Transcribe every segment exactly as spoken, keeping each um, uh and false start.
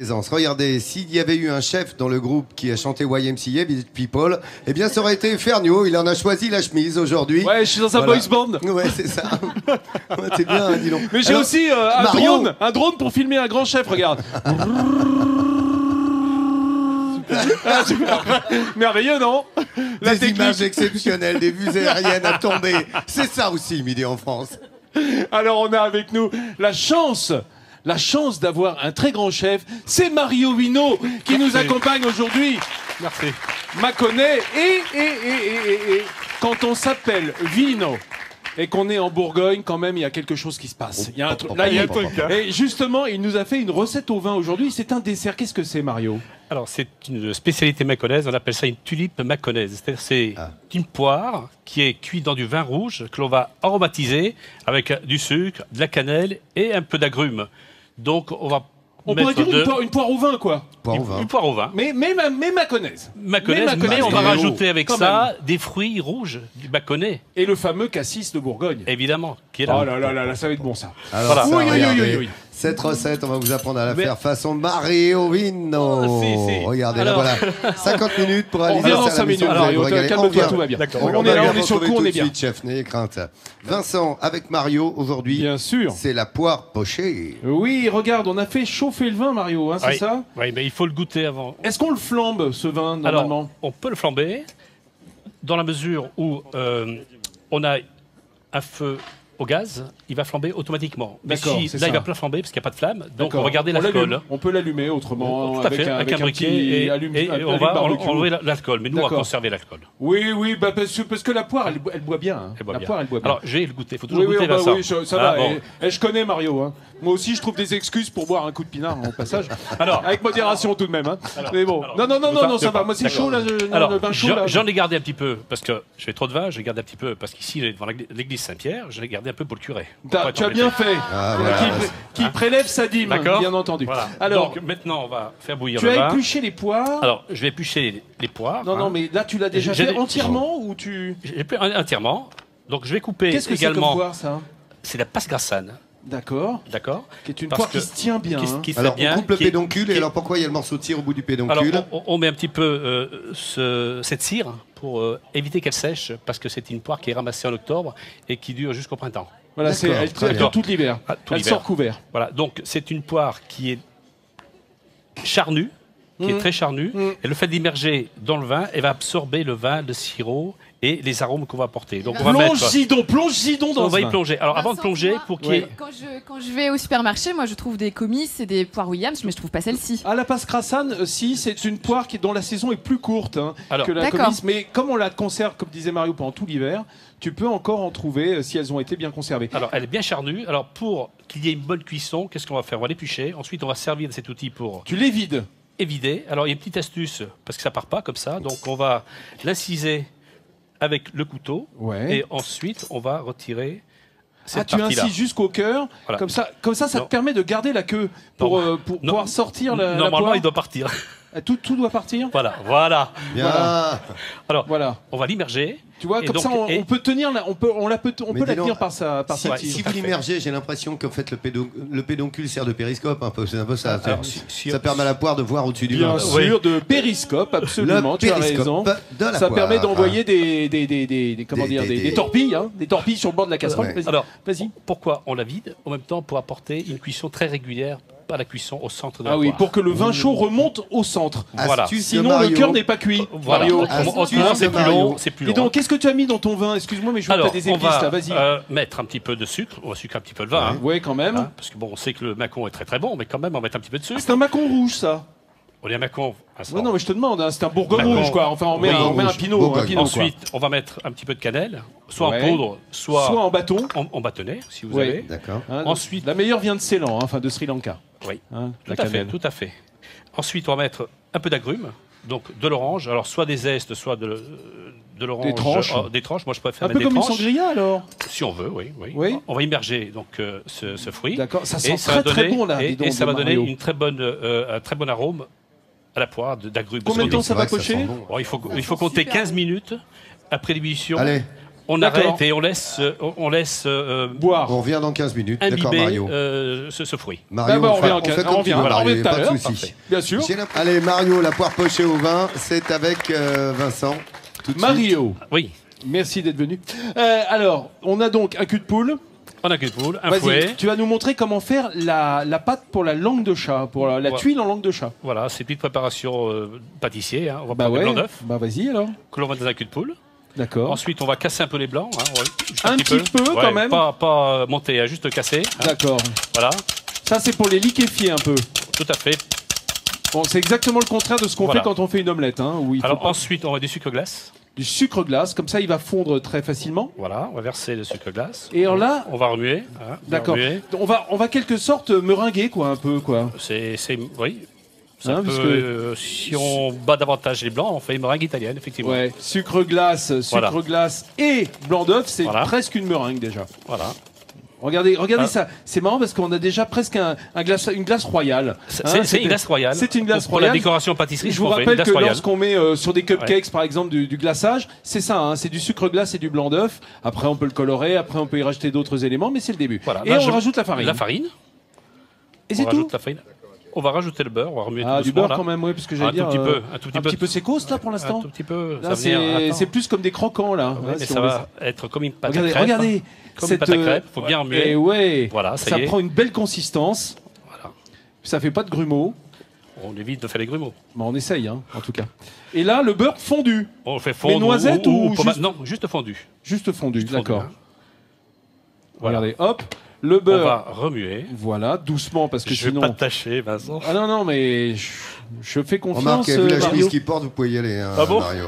Regardez, s'il y avait eu un chef dans le groupe qui a chanté Y M C A, Village People, eh bien ça aurait été Ferniaud, il en a choisi la chemise aujourd'hui. Ouais, je suis dans un voilà. boys band. Ouais, c'est ça. Ouais, c'est bien, hein, dis donc. Mais j'ai Alors, aussi euh, un Mario. drone, un drone pour filmer un grand chef, regarde. Ah, super. Merveilleux, non? La Des technique. images exceptionnelles, des vues aériennes à tomber. C'est ça aussi, Midi en France. Alors on a avec nous la chance, la chance d'avoir un très grand chef, c'est Mario Vino qui nous accompagne aujourd'hui. Merci. Mâconnais et, et, et, et, et, et quand on s'appelle Vino et qu'on est en Bourgogne, quand même, il y a quelque chose qui se passe. Il y a un truc. Là, il y a un truc. Et justement, il nous a fait une recette au vin aujourd'hui. C'est un dessert. Qu'est-ce que c'est, Mario? Alors, c'est une spécialité mâconnaise. On appelle ça une tulipe mâconnaise. C'est-à-dire, c'est ah. une poire qui est cuite dans du vin rouge que l'on va aromatiser avec du sucre, de la cannelle et un peu d'agrumes. Donc, on va On pourrait dire de... une, poire, une poire au vin, quoi. Poire une, au vin. Une poire au vin. Mais, mais, mais mâconnaise. Mâconnaise, mais, mais on va rajouter avec Quand ça même. des fruits rouges, du mâconnais. Et le fameux cassis de Bourgogne. Évidemment, qui est là. Oh là là là, là ça va être bon, ça. Alors, voilà. ça, oui, oui, oui, oui, oui. Cette recette, on va vous apprendre à la mais... faire façon Mario Vino. Oh, si, si. Regardez, Alors... là, voilà. cinquante minutes pour réaliser ça. On vient dans ça. cinq minutes, Mario. Calme-toi, tout va bien. On, on est là, on est sur le coup, on est bien. Suite, chef, n'ayez crainte. Vincent, avec Mario, aujourd'hui, bien sûr, c'est la poire pochée. Oui, regarde, on a fait chauffer le vin, Mario, hein, c'est oui. ça? Oui, mais il faut le goûter avant. Est-ce qu'on le flambe, ce vin, normalement? Alors, on peut le flamber, dans la mesure où euh, on a un feu au gaz, il va flamber automatiquement. Mais si, là, ça. il va pas flamber parce qu'il n'y a pas de flamme, donc on va garder l'alcool. On peut l'allumer autrement, tout à fait, avec un, avec un briquet, et, allume, et, et on va enlever l'alcool. Mais nous, on va conserver l'alcool. Oui, oui, bah, parce, que, parce que la poire, elle, elle boit bien. Hein. Elle boit la bien. poire, elle boit bien. Alors, je vais le goûter, il faut toujours oui, goûter, oui, bah, Vincent. Oui, je, ça ah, va, bon. et, et je connais Mario. Hein. Moi aussi, je trouve des excuses pour boire un coup de pinard au passage. Alors, avec modération tout de même. Hein. Alors, mais bon, alors, non, non, non, non, non, ça va. Moi, c'est chaud, là, le vin chaud. J'en ai gardé un petit peu, parce que je fais trop de vin, j'ai gardé un petit peu, parce qu'ici, devant l'église Saint-Pierre, je l'ai gardé un peu pour le curé. Tu as bien fait. Ah, voilà. Qui, qui prélève sa dîme, bien entendu. Voilà. Alors, donc maintenant, on va faire bouillir tu le vin. as épluché les poires. Alors, je vais éplucher les, les poires. Non, hein. non, mais là, tu l'as déjà fait entièrement ou tu... J'ai fait entièrement. Donc, je vais couper Qu'est-ce que également. c'est comme poire, ça? C'est la passe grassane. D'accord. D'accord. Qui est une poire qui se tient bien. Qui, hein. qui se alors, bien, on coupe le qui pédoncule, qui et alors pourquoi il y a le morceau de cire au bout du pédoncule? Alors, on, on met un petit peu euh, ce, cette cire pour euh, éviter qu'elle sèche, parce que c'est une poire qui est ramassée en octobre et qui dure jusqu'au printemps. Voilà, elle tient tout l'hiver. Ah, elle sort couvert. Voilà, donc c'est une poire qui est charnue, qui mmh. est très charnue, mmh. et le fait d'immerger dans le vin, elle va absorber le vin, le sirop et les arômes qu'on va apporter. Donc on va plonge-y mettre... donc, plonge-y donc dans on ce va y vin. plonger. Alors Vincent, avant de plonger, moi, pour qu'il ouais. y ait... Quand je, quand je vais au supermarché, moi je trouve des comices et des poires Williams, mais je trouve pas celle-ci. Ah, la passe crassane, euh, si, c'est une poire qui, dont la saison est plus courte hein, Alors, que la comice. Mais comme on la conserve, comme disait Mario, pendant tout l'hiver, tu peux encore en trouver euh, si elles ont été bien conservées. Alors, elle est bien charnue. Alors, pour qu'il y ait une bonne cuisson, qu'est-ce qu'on va faire? On va l'éplucher. Ensuite, on va servir de cet outil pour... Tu les vides. Évider. Alors, il y a une petite astuce, parce que ça part pas comme ça. Donc, on va l'inciser avec le couteau. Ouais. Et ensuite, on va retirer cette ah, tu partie-là. incises jusqu'au cœur. Voilà. Comme ça, comme ça, ça non. te permet de garder la queue pour, euh, pour non. pouvoir sortir la Normalement, la poire. il doit partir. Tout, tout doit partir. Voilà, voilà. Bien. Voilà. Alors, voilà. on va l'immerger. Tu vois, et comme donc, ça, on, et... on peut tenir, la, on peut, on la peut, on peut la tenir par sa, par si, sa si vous l'immergez, j'ai l'impression qu'en fait le, pédo, le pédoncule sert de périscope un peu. C'est un peu ça. Alors, si, si, ça permet à la poire de voir au-dessus du vin. Bien sûr, oui. de périscope, absolument. Le tu périscope as raison. de la ça poire. permet d'envoyer des, des, des, des, des, comment des, dire, des, des, des, des torpilles, hein, des torpilles sur le bord de la casserole. Ouais. Vas-y. Alors, vas-y. Pourquoi on la vide? En même temps, pour apporter une cuisson très régulière. Pas la cuisson au centre de la Ah oui, poire. pour que le vin chaud remonte au centre. Voilà. Sinon, Mario. Le cœur n'est pas cuit. Voilà. Mario. C'est plus long. C'est plus long. Et donc, qu'est-ce que tu as mis dans ton vin? Excuse-moi, mais je vois que tu as des épices là. Vas-y. Euh, mettre un petit peu de sucre. On va sucrer un petit peu le vin. Oui, hein. ouais, quand même. Hein, parce que bon, on sait que le Mâcon est très très bon, mais quand même, on va mettre un petit peu de sucre. C'est un Mâcon rouge, ça. On est un Mâcon. Ouais, non, mais je te demande, hein, c'est un Bourgogne rouge, quoi. Enfin, on met, oui, un, on met un pinot. Un pinot Ensuite, quoi. On va mettre un petit peu de cannelle, soit ouais. en poudre, soit, soit en bâton. En, en bâtonnet, si vous ouais. avez. D'accord. Hein, ensuite, la meilleure vient de Ceylan, hein, enfin de Sri Lanka. Oui, hein, tout à fait, tout à fait. Ensuite, on va mettre un peu d'agrumes, donc de l'orange, alors soit des zestes, soit de, de l'orange. Des tranches. Euh, des tranches, moi je préfère un mettre peu des comme tranches. une sangria alors. Si on veut, oui, oui. oui. On va immerger donc euh, ce, ce fruit. D'accord, ça sent et très ça donner, très bon là. Et, et ça va donner une très bonne, euh, un très bon arôme à la poire d'agrumes. Combien de temps ça va pocher? Bon, il faut, il faut compter quinze minutes après l'ébullition. Allez. On arrête et on laisse, euh, on laisse euh, boire. On revient dans quinze minutes. D'accord, imbiber Mario. euh, ce, ce fruit. Mario, Bah, bah, on on, fait, revient en on fait quinze- comme on tu revient, veux, on Mario, revient tout à pas de l'heure. soucis. Parfait. Bien sûr. J'ai l'impression- Allez, Mario, la poire pochée au vin, c'est avec euh, Vincent. Tout de suite. Mario, Oui. merci d'être venu. Euh, alors, on a donc un cul de poule. On a qu'une poule, un Vas-y, fouet. tu vas nous montrer comment faire la, la pâte pour la langue de chat, pour la, la Ouais. tuile en langue de chat. Voilà, c'est une petite préparation euh, pâtissier. Hein. On va Bah prendre ouais. du blanc d'œuf Bah vas-y alors. que l'on va dans un cul de poule. D'accord. Ensuite, on va casser un peu les blancs. Hein. Ouais, juste Un petit peu, quand même. Pas, pas euh, monter, hein, juste casser. hein. D'accord. Voilà, Ça c'est pour les liquéfier un peu. tout à fait. Bon, c'est exactement le contraire de ce qu'on Voilà. fait quand on fait une omelette, hein, où il faut Alors pas ensuite, on va du sucre glace. du sucre glace, comme ça il va fondre très facilement. Voilà, on va verser le sucre glace. Et alors là, On va remuer. hein, bien d'accord. remuer. On va, on va quelque sorte meringuer quoi, un peu quoi. C'est, c'est, oui. C'est Hein, un parce peu, que- euh, si on bat davantage les blancs, on fait une meringue italienne, effectivement. Ouais, sucre glace, sucre Voilà. glace et blanc d'œuf, c'est Voilà. presque une meringue déjà. Voilà. Regardez, regardez Ah. ça. C'est marrant parce qu'on a déjà presque un, un glace, une glace royale. C'est, Hein, c'est c'était- une glace royale. C'est une glace pour, pour la royale. décoration pâtisserie, Je vous on fait une rappelle glace que royale. lorsqu'on met euh, sur des cupcakes, par exemple, du, du glaçage, c'est ça, hein, c'est du sucre glace et du blanc d'œuf. Après, on peut le colorer, après, on peut y rajouter d'autres éléments, mais c'est le début. Voilà. Et Là, on je- rajoute la farine. La farine. Et On c'est tout. rajoute la farine. On va rajouter le beurre, on va remuer Ah, tout du doucement, beurre là. quand même, oui, parce que Un j'allais tout dire. petit euh, peu, un tout petit un peu. petit peu sécoste là pour Un l'instant. tout petit peu. Là, ça va venir, c'est attends. c'est plus comme des croquants là. Ouais, hein, mais si ça on va être comme une pâte Regardez, à crêpes. regardez. Comme cette, une pâte à euh, crêpes, faut bien remuer. Et ouais. Voilà, ça ça y est. prend une belle consistance. Voilà. Ça fait pas de grumeaux. On évite de faire les grumeaux. Mais on essaye, hein, en tout cas. Et là, le beurre fondu. On le fait fondre. noisettes ou pommade- juste- Non, juste fondu. Juste fondu, Juste fondu, d'accord. hein. Voilà. Regardez, hop, le On beurre. va remuer. Voilà, doucement, parce que Je vais sinon. pas te tâcher, Vincent. Ah non, non, mais je, je fais confiance. Remarquez, vu la euh, chemise Mario. qu'il porte, vous pouvez y aller, hein, Ah bon Mario.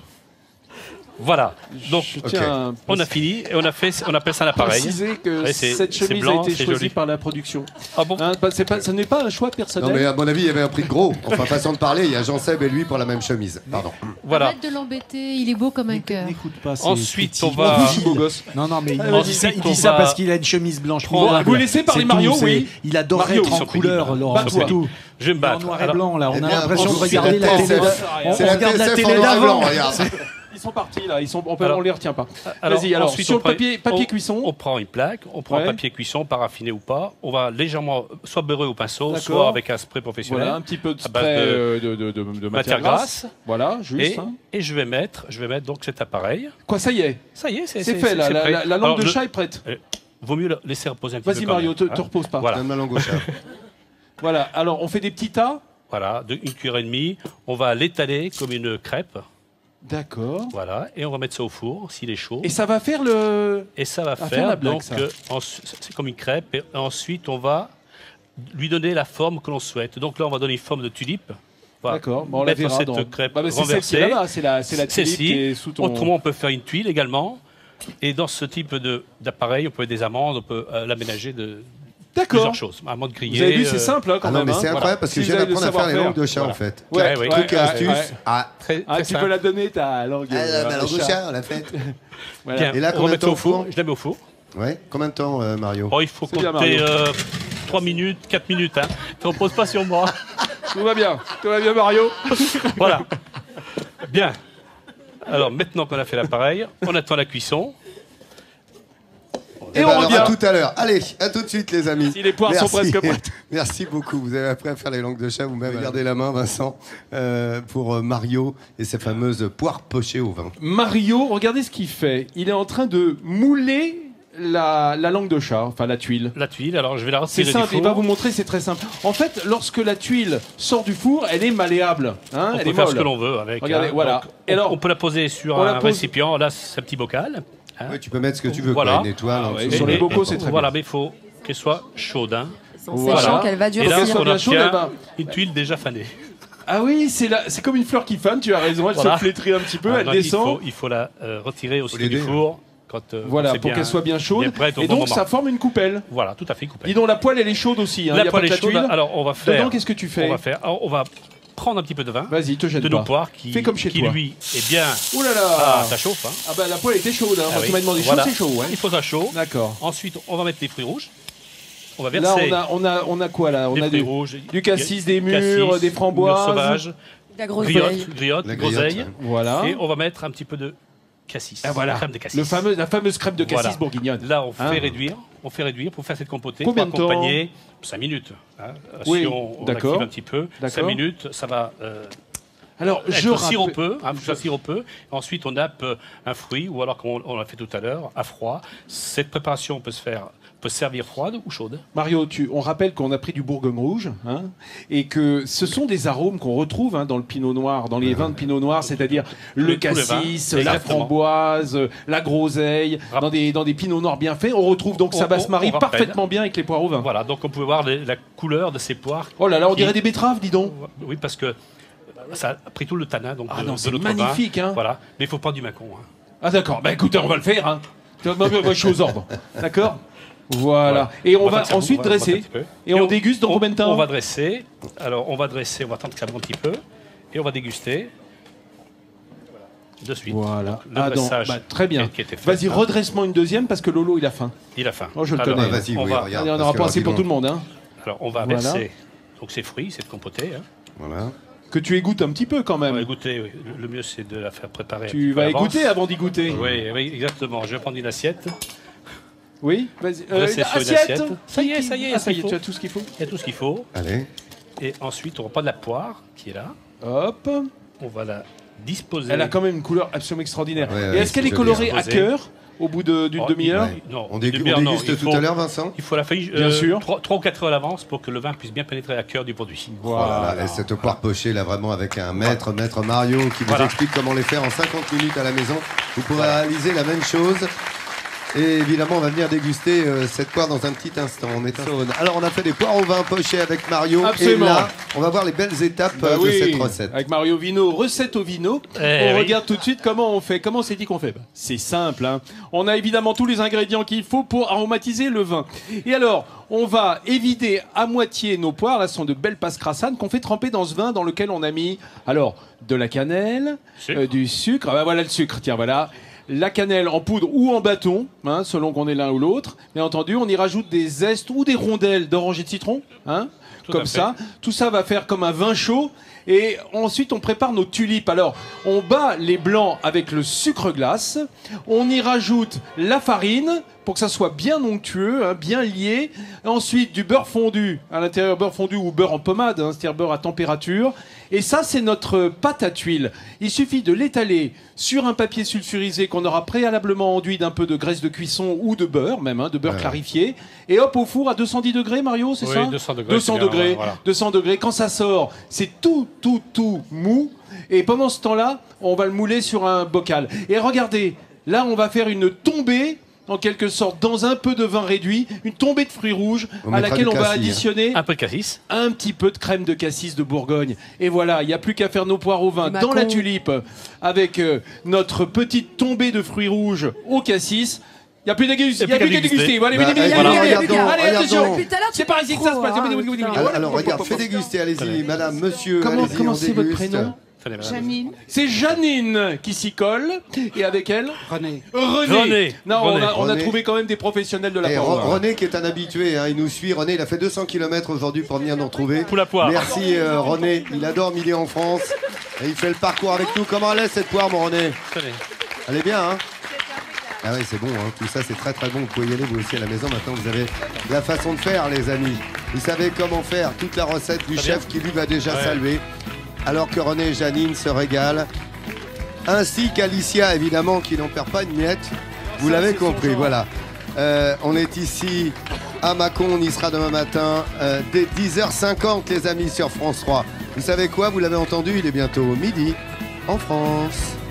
Voilà. Donc, Je tiens à on a fini et on a fait, on appelle ça un appareil. préciser que Ouais, c'est- cette c'est chemise blanc, a été c'est choisie joli. par la production. Ah bon Hein, pas- c'est pas, ce n'est pas un choix Non, personnel. mais à mon avis, il y avait un prix de gros. Enfin, façon de parler, il y a Jean-Seb et lui pour la même chemise. Pardon. Voilà. Arrête de l'embêter, il est beau comme un cœur. N'écoute pas. c'est Ensuite, on effectivement va- futile. Beau gosse. Non, non, mais il, Allez, dit ça, il on dit ça va parce qu'il a une chemise blanche. prendre- minable. Vous laissez parler C'est Mario, tout, c'est- oui. Il adore Mario, être ils en sont couleur, pénibles. Laurent, Bah, c'est toi. tout. Je vais me En battre. noir et Alors, blanc, là. On Eh a bien, l'impression de c'est regarder la la télé. T S F. On C'est la regarde la T S F télé en noir et blanc, d'avant. regarde. Ils sont partis là, ils sont, on, peut, Alors- on les retient pas. alors, Vas-y, alors ensuite, sur on le prend- papier, papier on- cuisson. On prend une plaque, on prend Ouais. un papier cuisson, paraffiné ou pas. On va légèrement, soit beurrer au pinceau, D'accord. soit avec un spray professionnel. Voilà, un petit peu de à base spray de euh, de, de, de, de matière matière grasse. grasse. Voilà, juste. Et, hein. et je vais mettre, je vais mettre donc cet appareil. Quoi, ça y est, Ça y est, c'est c'est fait là. c'est La, prêt. la- la langue Alors, de le- chat est prête. euh, Vaut mieux le laisser reposer un petit peu. Vas-y quand Mario, même, te, hein. te repose pas. Voilà. Donne ma langue au chat. Voilà, alors on fait des petits tas. Voilà, de une cuillère et demie. On va l'étaler comme une crêpe. D'accord. Voilà, et on va mettre ça au four s'il est chaud. Et ça va faire le. Et ça va faire faire, la blague, donc, ça. euh, ensu- c'est comme une crêpe. Et ensuite, on va lui donner la forme que l'on souhaite. Donc là, on va donner une forme de tulipe. On va D'accord, bon, on la mettre verra cette dans. crêpe Bah, mais c'est celle qui est renversée. là-bas, c'est la, c'est la tulipe Celle-ci. qui est sous ton. Autrement, on peut faire une tuile également. Et dans ce type de- d'appareil, on peut mettre des amandes, on peut euh, l'aménager de D'accord. plusieurs choses. Amandes grillées. Vous avez vu, c'est euh, simple hein, quand Ah non, même. mais hein. c'est incroyable parce que Si je vous viens avez le d'apprendre à faire les savoir-faire. langues de chat Voilà. en fait. Ouais, oui. ouais, Truc et ouais, astuce. ouais. Ah, Très, Ah, très tu simple. peux la donner ta langue. ah, euh, ma de langue au chat. chat, on l'a faite. Voilà. Bien. Et là, on combien va de mettre ça temps au au four four. Je la mets au four. Ouais. Combien de temps, euh, Mario Oh, il faut C'est bien, compter Mario. euh, trois minutes, quatre minutes. Hein. Tu ne reposes pas sur moi. Tout va bien, tout va bien Mario. Voilà. Bien. Alors maintenant qu'on a fait l'appareil, on attend la cuisson. Et Eh on ben alors, revient. à tout à l'heure. Allez, à tout de suite, les amis. Si les poires sont Merci. presque prêtes. Merci beaucoup. Vous avez appris à faire les langues de chat. Vous m'avez gardé la main, Vincent, euh, pour euh, Mario et ses fameuses poires pochées au vin. Mario, regardez ce qu'il fait. Il est en train de mouler la, la langue de chat, enfin la tuile. La tuile, alors je vais la C'est retirer du simple, four. il va vous montrer, c'est très simple. En fait, lorsque la tuile sort du four, elle est malléable. Hein, On elle peut est faire molle. ce que l'on veut avec. Regardez, hein. voilà. Donc, Et on, alors, on peut la poser sur on la un pose- récipient. Là, c'est un petit bocal. hein. Oui, tu peux mettre ce que tu veux, Voilà. quoi, une étoile. Ah en ouais, dessous. sur Et- les et- bocaux, c'est très Voilà, bien. mais il faut qu'elle soit chaude. hein. Sans Voilà. sachant qu'elle va Et durcir. là, qu'elle soit on bien chaude, obtient elle va- une tuile déjà fanée. Ah oui, c'est la- c'est comme une fleur qui fane, tu as raison, elle Voilà. se flétrit un petit peu, Ah, elle donc, il descend. faut, il faut la euh, retirer aussi Faut du l'aider, four. Quand, euh, Voilà, quand c'est pour bien- qu'elle soit bien chaude. bien prête au Et bon donc, moment. ça forme une coupelle. Voilà, tout à fait coupé. Dis donc, la poêle, elle est chaude aussi. Hein. La y a poêle pas que est chaude. tuile. Alors, on va faire. Dedans, qu'est-ce que tu fais On va faire. alors, on va prendre un petit peu de vin. Vas-y, te gêne De pas. nos poires qui, Fais comme chez qui toi. lui est bien. Ouh là là Ah, ça chauffe. Hein. Ah bah la poêle était chaude, hein. Ah Moi, oui. tu m'as demandé chaud, Voilà. c'est chaud, ouais. Il faut ça chaud. D'accord. Ensuite, on va mettre les fruits rouges. On va Là, verser on a, on, a, on a quoi là? On des a fruits du, rouges. du cassis, des mûres, cassis, des framboises. mûres sauvages, La grosse griotte, oreille. griotte, La griotte, groseille. ouais. Voilà. Et on va mettre un petit peu de cassis. Ah, voilà, crème de cassis. Le fameux, la fameuse crème de cassis Voilà. bourguignonne. Là, on fait Hein réduire. On fait réduire pour faire cette compotée. Combien pour de temps accompagner cinq minutes. Hein. Oui, si on, on d'accord. active un petit peu, cinq D'accord. minutes, ça va euh, Alors, je être rappelle- sirupeux. Hein, je... sirupeux. Ensuite, on nappe euh, un fruit, ou alors, comme on, on l'a fait tout à l'heure, à froid. Cette préparation peut se faire, peut se servir froide ou chaude. Mario, tu, on rappelle qu'on a pris du Bourgogne rouge, hein, et que ce sont des arômes qu'on retrouve hein, dans le pinot noir, dans les vins de pinot noir, c'est-à-dire le tous les vins, cassis, la exactement. framboise, la groseille, Rap- dans des, dans des pinots noirs bien faits. On retrouve donc On- ça va se on- marie on rappelle. parfaitement bien avec les poires au vin. Voilà, donc on pouvait voir les- la couleur de ces poires. Oh là là, on qui- dirait des betteraves, dis donc. Oui, parce que ça a pris tout le tanin donc, Ah de, non, de c'est notre magnifique, vin. hein. Voilà, mais il faut pas du macon. Hein. Ah d'accord, bah écoutez, on va le faire. Hein. Moi, moi, je suis aux ordres. D'accord. Voilà. Voilà. Et on, On va va faire ça, ensuite on va- on va dresser. faire un petit peu. Et, on, déguste dans on- combien de temps? On va dresser. Alors, on va dresser, on va attendre que ça monte un petit peu. Et on va déguster. De suite. Voilà. Le Ah, donc, dressage bah, très bien. qui était fait. Vas-y, redresse-moi une deuxième parce que Lolo, il a faim. Il a faim. Oh, je le Alors, connais. Ah, vas-y, on oui, va- regarde. Allez, on parce aura que pas assez pour tout rapidement- le monde. Hein. Alors, on va Voilà. verser donc ces fruits, cette compotée. Hein. Voilà. Que tu égouttes un petit peu quand On va même. goûter. Oui. Le- Le mieux, c'est de la faire préparer. un Tu petit peu vas à l'avance. égoutter avant d'y goûter. Oui, oui, exactement. Je vais prendre une assiette. Oui, vas-y. Dresser sur une assiette. Ça y est, ça y est, Ah, ça y est, il faut. tu as tout ce qu'il faut. Il y a tout ce qu'il faut. Allez. Et ensuite, on va prendre la poire qui est là. Hop. On va la disposer. Elle a quand même une couleur absolument extraordinaire. Ouais, Et ouais, est-ce qu'elle est c'est colorée à joli. cœur au bout de- d'une Oh, demi-heure? Ouais. Non, On, dégu- une demi-heure, on non, déguste il tout faut- à l'heure, Vincent. Il faut la faire Bien sûr. trois ou quatre heures à l'avance pour que le vin puisse bien pénétrer à cœur du produit. Voilà. Et cette poire pochée, là, vraiment avec un maître, maître Mario, qui vous Voilà. explique comment les faire en cinquante minutes à la maison. Vous pourrez réaliser la même chose. Et évidemment, on va venir déguster euh, cette poire dans un petit instant. On est à Saône. Alors, on a fait des poires au vin pochées avec Mario. Absolument. Et là, on va voir les belles étapes Bah euh, de oui, cette recette. avec Mario Vino, recette au vino. Eh on oui. regarde tout de suite comment on fait. Comment on s'est dit qu'on fait? Bah, c'est simple. Hein. On a évidemment tous les ingrédients qu'il faut pour aromatiser le vin. Et alors, on va évider à moitié nos poires. Là, ce sont de belles passes crassanes qu'on fait tremper dans ce vin dans lequel on a mis alors de la cannelle, Sucre. euh, du sucre. Ah bah voilà le sucre. Tiens, voilà. La cannelle en poudre ou en bâton, hein, selon qu'on est l'un ou l'autre. Bien entendu, on y rajoute des zestes ou des rondelles d'orange et de citron, hein, Tout comme à fait. ça. Tout ça va faire comme un vin chaud. Et ensuite, on prépare nos tulipes. Alors, on bat les blancs avec le sucre glace. On y rajoute la farine pour que ça soit bien onctueux, hein, bien lié. Ensuite, du beurre fondu à l'intérieur, beurre fondu ou beurre en pommade, hein, c'est-à-dire beurre à température. Et ça, c'est notre pâte à tuile. Il suffit de l'étaler sur un papier sulfurisé qu'on aura préalablement enduit d'un peu de graisse de cuisson ou de beurre, même, hein, de beurre Ouais. clarifié. Et hop, au four à deux cent dix degrés, Mario, c'est Oui, ça deux cents degrés, deux cents c'est bien, degrés. voilà. deux cents degrés. Quand ça sort, c'est tout, tout, tout mou. Et pendant ce temps-là, on va le mouler sur un bocal. Et regardez, là, on va faire une tombée, en quelque sorte, dans un peu de vin réduit, une tombée de fruits rouges, On à mettra laquelle du on va cassis, hein. additionner Un peu de cassis. un petit peu de crème de cassis de Bourgogne. Et voilà, il n'y a plus qu'à faire nos poires au vin Du dans la Macon. tulipe, avec euh, notre petite tombée de fruits rouges au cassis. Il n'y a plus qu'à déguster. Il y a plus qu'à déguster. déguster. Allez, Bah, allez, allez, voilà, allez, allez, regardons, allez, regardons. attention. Depuis tout à l'heure, tu C'est par ici que ça se passe. trop, hein, Allez, putain. Alors, alors, regarde, fais déguster, allez-y, madame, monsieur, Comment, allez-y, comment on c'est votre déguste. prénom? Tenez, madame. Janine. C'est Janine qui s'y colle. Et avec elle René. René. René. Non, on a, on a René. trouvé quand même des professionnels de la Et parole. Ro- René qui est un habitué, hein, il nous suit. René, il a fait deux cents kilomètres aujourd'hui pour venir nous retrouver. Pour la poire. Merci euh, René, il adore Midi en France. Et il fait le parcours avec nous. Comment elle est cette poire, mon René? Tenez. Elle est bien, hein? Ah oui, c'est bon, hein. Tout ça c'est très très bon. Vous pouvez y aller vous aussi à la maison. Maintenant vous avez la façon de faire, les amis. Vous savez comment faire toute la recette du Très chef qui lui va déjà Ouais. saluer. Alors que René et Janine se régalent. Ainsi qu'Alicia, évidemment, qui n'en perd pas une miette. Vous l'avez compris, voilà. Euh, on est ici à Mâcon, on y sera demain matin euh, dès dix heures cinquante, les amis, sur France trois. Vous savez quoi? Vous l'avez entendu, il est bientôt midi en France.